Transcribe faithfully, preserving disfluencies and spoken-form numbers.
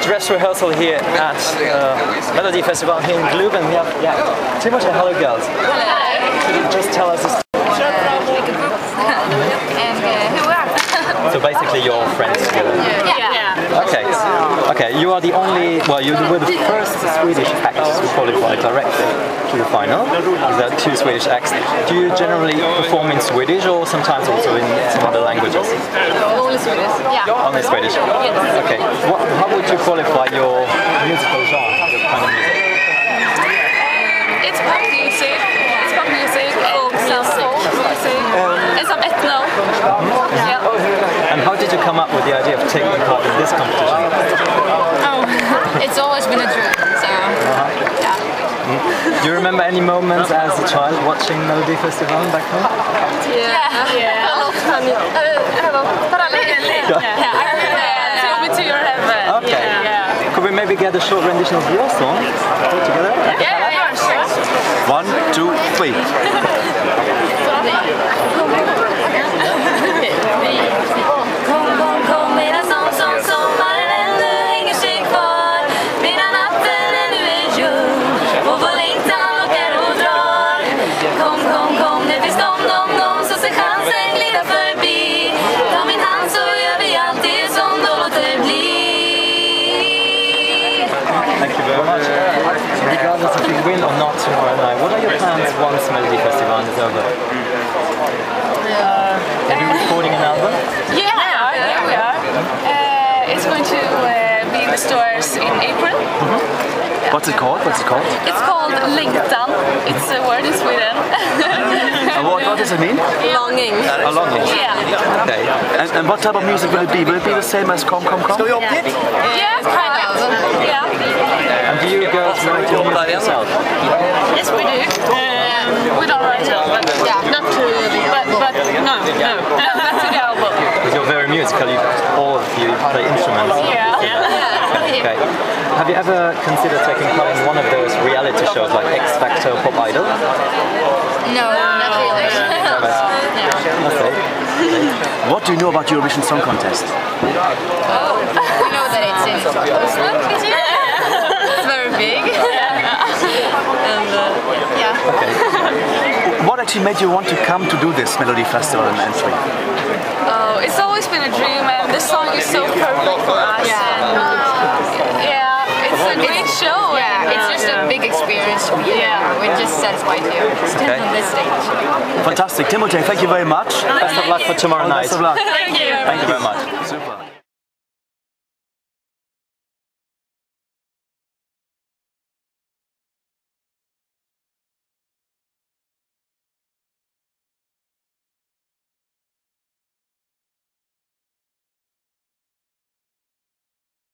dress rehearsal here at uh, Melodifestivalen here in Globen. We have yeah, Timoteij. Hello, girls. Hello. Could you just tell us? A and uh, who are? So basically, you're friends together. Yeah. yeah. Okay. Okay. You are the only. Well, you were the first Swedish act to qualify directly to the final. There are two Swedish acts. Do you generally perform in Swedish or sometimes also in some other languages? Only Swedish. Yeah. Only Swedish. Yes. Okay. What, how would you qualify your musical genre? Your kind of music? It's pop music. It's pop music. Folk music. music. And some ethno. Mm-hmm. Yeah. And how did you come up with the idea of taking part in this competition? Oh, it's always been a dream. So, uh-huh. yeah. Mm. Do you remember any moments as a child watching Melodifestivalen back home? Yeah. Yeah. Take me to your heaven. Okay. Yeah. Could we maybe get a short rendition of your song all together? Yeah, yeah, sure. One, two, three. Thank you very much. Regardless if you win or not tomorrow night, what are your plans once Melodifestivalen is over? Uh, are you recording an album? Yeah, yeah, we are. Uh, it's going to uh, be in the stores in April. Mm-hmm. Yeah. What's it called? What's it called? It's called Längtan. It's a word in Sweden. uh, what, what does it mean? Longing. A longing. Yeah. Okay. And, and what type of music will it be? Will it be the same as Come Come Come? Yeah, yeah kind of. Yeah. And do you girls write your music yourself? Yes, we do. Um, we don't write it, but yeah, not to the but, but no, no, not to the album. Because you're very musical, you, all of you play instruments. Yeah. yeah. Okay. Have you ever considered taking part in one of those reality shows like X Factor, Pop Idol? No, not really. Okay. What do you know about Eurovision Song Contest? Oh, we know that it's in Oslo. It's very big. and uh, yeah. Okay. What actually made you want to come to do this Melodifestivalen entry? Oh, it's always been a dream, and this song is so perfect for us. Yeah. And, uh, yeah, it's a great show. Yeah, and, it's just a big experience to be here. Yeah. We're just satisfied here Okay. on this stage. Fantastic. Timoteij, thank you very much. Best of luck for tomorrow night. Thank you. Thank you very much.